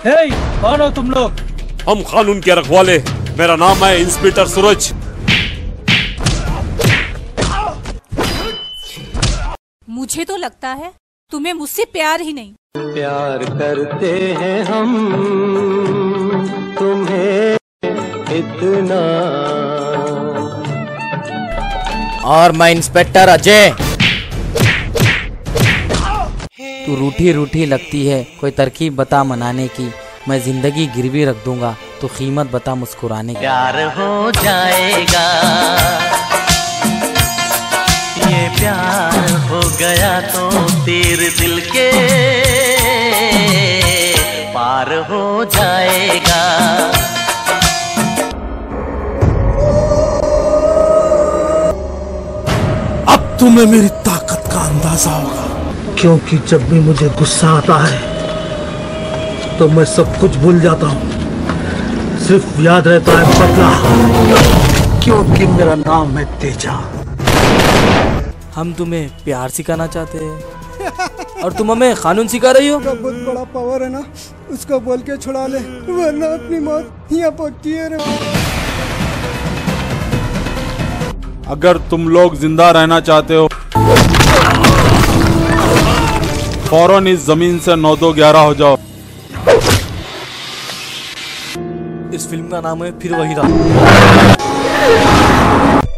हे, कौन हो तुम लोग? हम कानून के रखवाले। मेरा नाम है इंस्पेक्टर सूरज। मुझे तो लगता है तुम्हें मुझसे प्यार ही नहीं। प्यार करते हैं हम तुम्हें इतना। और मैं इंस्पेक्टर अजय। तू रूठी रूठी लगती है, कोई तरकीब बता मनाने की। मैं जिंदगी गिरवी रख दूंगा, तो कीमत बता मुस्कुराने की। प्यार हो जाएगा, ये प्यार हो गया तो तीर दिल के पार हो जाएगा। अब तुम्हें मेरी ताकत का अंदाजा होगा, क्योंकि जब भी मुझे गुस्सा आता है तो मैं सब कुछ भूल जाता हूँ। सिर्फ याद रहता है बदला, क्योंकि मेरा नाम है तेजा। हम तुम्हें प्यार सिखाना चाहते हैं और तुम हमें कानून सिखा रही हो। बहुत बड़ा पावर है ना, उसको बोल के छुड़ा ले, वरना अपनी मौत यहाँ पक्की है। अगर तुम लोग जिंदा रहना चाहते हो, फौरन इस जमीन से 9-2-11 हो जाओ। इस फिल्म का नाम है फिर वही रात।